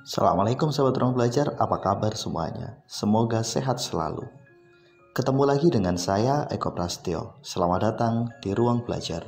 Assalamualaikum sahabat ruang belajar, apa kabar semuanya? Semoga sehat selalu. Ketemu lagi dengan saya, Eko Prastio. Selamat datang di ruang belajar.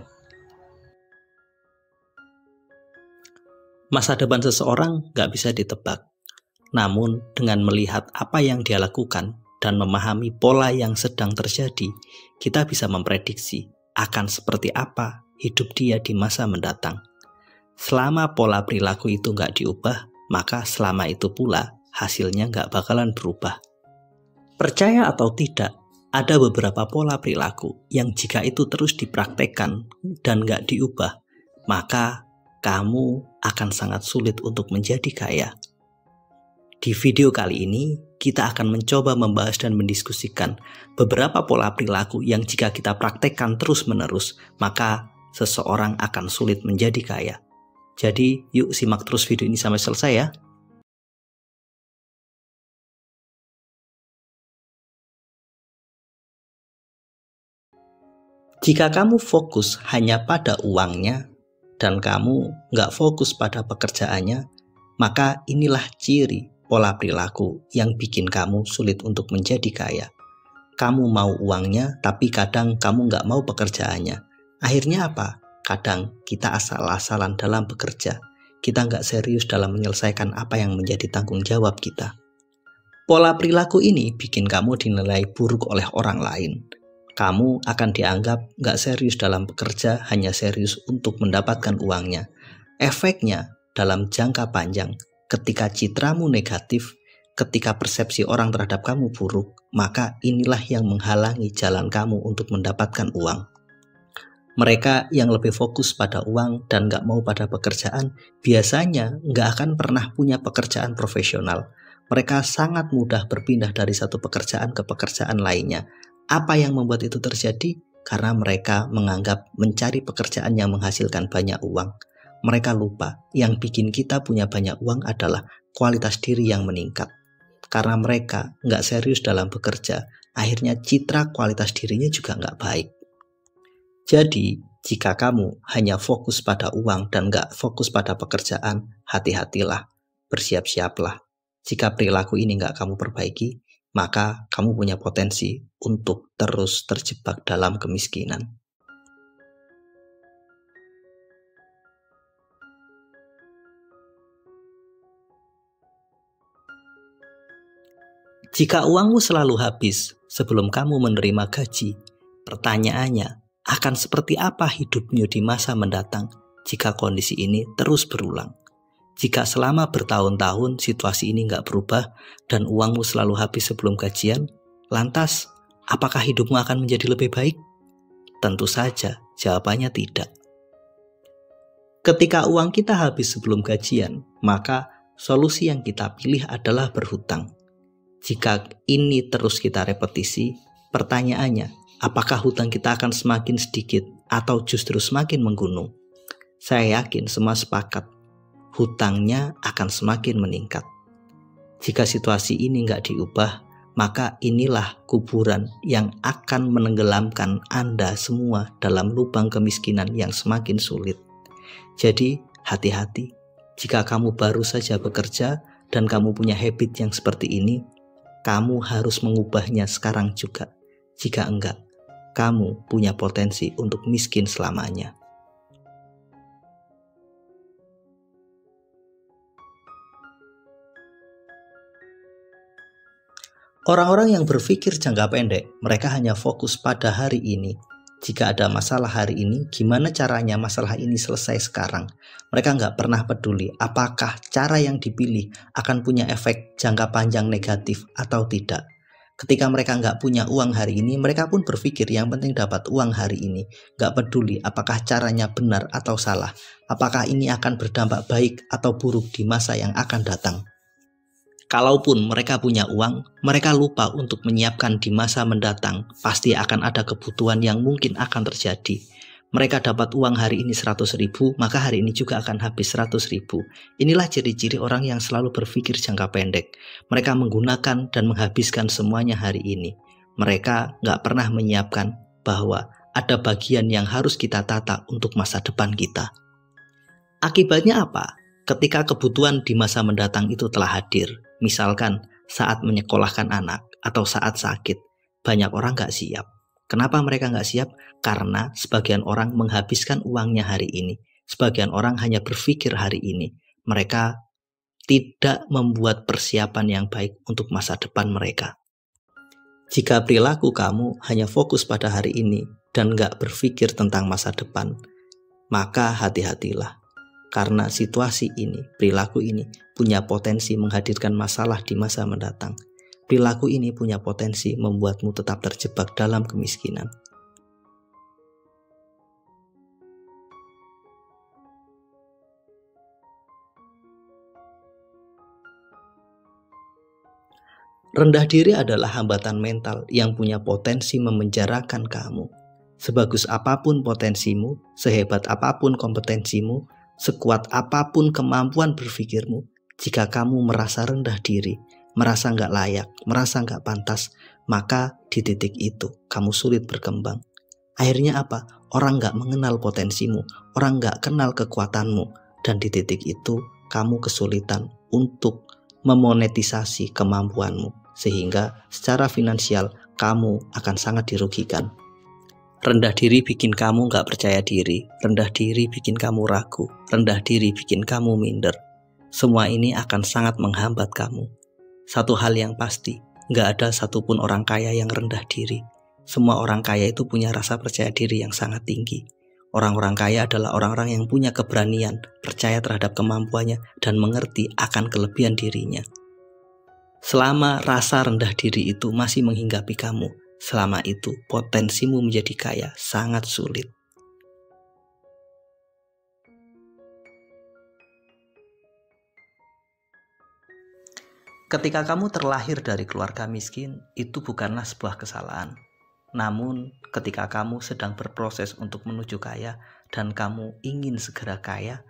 Masa depan seseorang gak bisa ditebak. Namun, dengan melihat apa yang dia lakukan dan memahami pola yang sedang terjadi, kita bisa memprediksi akan seperti apa hidup dia di masa mendatang. Selama pola perilaku itu gak diubah, maka selama itu pula hasilnya gak bakalan berubah. Percaya atau tidak, ada beberapa pola perilaku yang jika itu terus dipraktekkan dan gak diubah, maka kamu akan sangat sulit untuk menjadi kaya. Di video kali ini, kita akan mencoba membahas dan mendiskusikan beberapa pola perilaku yang jika kita praktekkan terus-menerus, maka seseorang akan sulit menjadi kaya. Jadi, yuk simak terus video ini sampai selesai ya. Jika kamu fokus hanya pada uangnya, dan kamu nggak fokus pada pekerjaannya, maka inilah ciri pola perilaku yang bikin kamu sulit untuk menjadi kaya. Kamu mau uangnya, tapi kadang kamu nggak mau pekerjaannya. Akhirnya apa? Kadang kita asal-asalan dalam bekerja. Kita nggak serius dalam menyelesaikan apa yang menjadi tanggung jawab kita. Pola perilaku ini bikin kamu dinilai buruk oleh orang lain. Kamu akan dianggap nggak serius dalam bekerja, hanya serius untuk mendapatkan uangnya. Efeknya dalam jangka panjang, ketika citramu negatif, ketika persepsi orang terhadap kamu buruk, maka inilah yang menghalangi jalan kamu untuk mendapatkan uang. Mereka yang lebih fokus pada uang dan nggak mau pada pekerjaan, biasanya nggak akan pernah punya pekerjaan profesional. Mereka sangat mudah berpindah dari satu pekerjaan ke pekerjaan lainnya. Apa yang membuat itu terjadi? Karena mereka menganggap mencari pekerjaan yang menghasilkan banyak uang. Mereka lupa yang bikin kita punya banyak uang adalah kualitas diri yang meningkat. Karena mereka nggak serius dalam bekerja, akhirnya citra kualitas dirinya juga nggak baik. Jadi, jika kamu hanya fokus pada uang dan nggak fokus pada pekerjaan, hati-hatilah, bersiap-siaplah. Jika perilaku ini nggak kamu perbaiki, maka kamu punya potensi untuk terus terjebak dalam kemiskinan. Jika uangmu selalu habis sebelum kamu menerima gaji, pertanyaannya, akan seperti apa hidupmu di masa mendatang jika kondisi ini terus berulang? Jika selama bertahun-tahun situasi ini nggak berubah dan uangmu selalu habis sebelum gajian, lantas apakah hidupmu akan menjadi lebih baik? Tentu saja jawabannya tidak. Ketika uang kita habis sebelum gajian, maka solusi yang kita pilih adalah berhutang. Jika ini terus kita repetisi, pertanyaannya, apakah hutang kita akan semakin sedikit atau justru semakin menggunung? Saya yakin semua sepakat, hutangnya akan semakin meningkat. Jika situasi ini nggak diubah, maka inilah kuburan yang akan menenggelamkan Anda semua dalam lubang kemiskinan yang semakin sulit. Jadi, hati-hati. Jika kamu baru saja bekerja dan kamu punya habit yang seperti ini, kamu harus mengubahnya sekarang juga. Jika enggak, kamu punya potensi untuk miskin selamanya. Orang-orang yang berpikir jangka pendek, mereka hanya fokus pada hari ini. Jika ada masalah hari ini, gimana caranya masalah ini selesai sekarang? Mereka nggak pernah peduli apakah cara yang dipilih akan punya efek jangka panjang negatif atau tidak. Ketika mereka nggak punya uang hari ini, mereka pun berpikir yang penting dapat uang hari ini. Nggak peduli apakah caranya benar atau salah. Apakah ini akan berdampak baik atau buruk di masa yang akan datang. Kalaupun mereka punya uang, mereka lupa untuk menyiapkan di masa mendatang. Pasti akan ada kebutuhan yang mungkin akan terjadi. Mereka dapat uang hari ini 100.000, maka hari ini juga akan habis 100.000. Inilah ciri-ciri orang yang selalu berpikir jangka pendek. Mereka menggunakan dan menghabiskan semuanya hari ini. Mereka nggak pernah menyiapkan bahwa ada bagian yang harus kita tata untuk masa depan kita. Akibatnya apa? Ketika kebutuhan di masa mendatang itu telah hadir, misalkan saat menyekolahkan anak atau saat sakit, banyak orang nggak siap. Kenapa mereka nggak siap? Karena sebagian orang menghabiskan uangnya hari ini. Sebagian orang hanya berpikir hari ini. Mereka tidak membuat persiapan yang baik untuk masa depan mereka. Jika perilaku kamu hanya fokus pada hari ini dan nggak berpikir tentang masa depan, maka hati-hatilah. Karena situasi ini, perilaku ini punya potensi menghadirkan masalah di masa mendatang. Perilaku ini punya potensi membuatmu tetap terjebak dalam kemiskinan. Rendah diri adalah hambatan mental yang punya potensi memenjarakan kamu. Sebagus apapun potensimu, sehebat apapun kompetensimu, sekuat apapun kemampuan berpikirmu, jika kamu merasa rendah diri, merasa nggak layak, merasa nggak pantas, maka di titik itu kamu sulit berkembang. Akhirnya apa? Orang nggak mengenal potensimu, orang nggak kenal kekuatanmu, dan di titik itu kamu kesulitan untuk memonetisasi kemampuanmu, sehingga secara finansial kamu akan sangat dirugikan. Rendah diri bikin kamu nggak percaya diri, rendah diri bikin kamu ragu, rendah diri bikin kamu minder. Semua ini akan sangat menghambat kamu. Satu hal yang pasti, nggak ada satupun orang kaya yang rendah diri. Semua orang kaya itu punya rasa percaya diri yang sangat tinggi. Orang-orang kaya adalah orang-orang yang punya keberanian, percaya terhadap kemampuannya, dan mengerti akan kelebihan dirinya. Selama rasa rendah diri itu masih menghinggapi kamu, selama itu potensimu menjadi kaya sangat sulit. Ketika kamu terlahir dari keluarga miskin, itu bukanlah sebuah kesalahan. Namun, ketika kamu sedang berproses untuk menuju kaya dan kamu ingin segera kaya,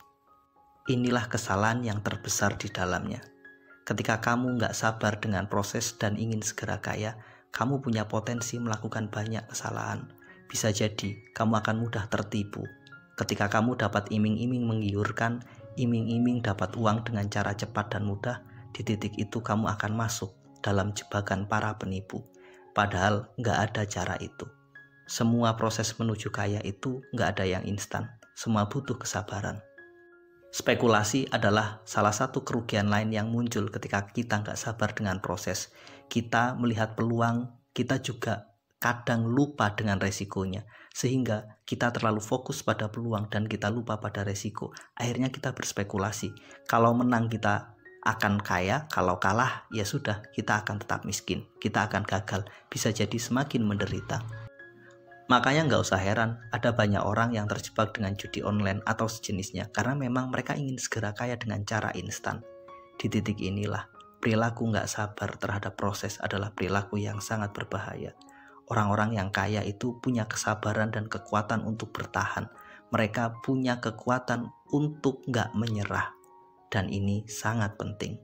inilah kesalahan yang terbesar di dalamnya. Ketika kamu nggak sabar dengan proses dan ingin segera kaya, kamu punya potensi melakukan banyak kesalahan. Bisa jadi kamu akan mudah tertipu. Ketika kamu dapat iming-iming menggiurkan, iming-iming dapat uang dengan cara cepat dan mudah, di titik itu kamu akan masuk dalam jebakan para penipu. Padahal nggak ada cara itu. Semua proses menuju kaya itu nggak ada yang instan. Semua butuh kesabaran. Spekulasi adalah salah satu kerugian lain yang muncul ketika kita nggak sabar dengan proses. Kita melihat peluang, kita juga kadang lupa dengan resikonya. Sehingga kita terlalu fokus pada peluang dan kita lupa pada resiko. Akhirnya kita berspekulasi. Kalau menang kita akan kaya, kalau kalah ya sudah, kita akan tetap miskin, kita akan gagal, bisa jadi semakin menderita. Makanya nggak usah heran ada banyak orang yang terjebak dengan judi online atau sejenisnya, karena memang mereka ingin segera kaya dengan cara instan. Di titik inilah perilaku nggak sabar terhadap proses adalah perilaku yang sangat berbahaya. Orang-orang yang kaya itu punya kesabaran dan kekuatan untuk bertahan. Mereka punya kekuatan untuk nggak menyerah. Dan ini sangat penting.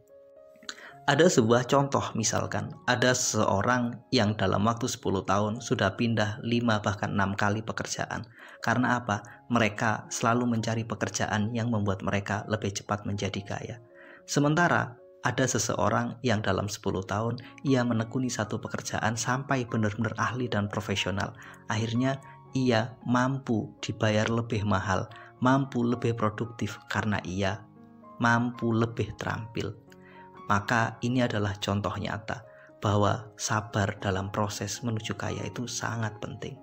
Ada sebuah contoh, misalkan ada seseorang yang dalam waktu 10 tahun sudah pindah 5 bahkan 6 kali pekerjaan. Karena apa? Mereka selalu mencari pekerjaan yang membuat mereka lebih cepat menjadi kaya. Sementara ada seseorang yang dalam 10 tahun ia menekuni satu pekerjaan sampai benar-benar ahli dan profesional. Akhirnya ia mampu dibayar lebih mahal, mampu lebih produktif karena ia mampu lebih terampil. Maka ini adalah contoh nyata bahwa sabar dalam proses menuju kaya itu sangat penting.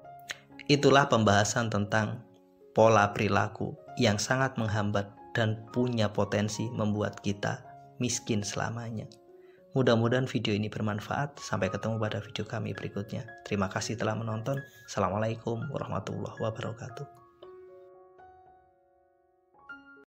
Itulah pembahasan tentang pola perilaku yang sangat menghambat dan punya potensi membuat kita miskin selamanya. Mudah-mudahan video ini bermanfaat. Sampai ketemu pada video kami berikutnya. Terima kasih telah menonton. Assalamualaikum warahmatullahi wabarakatuh.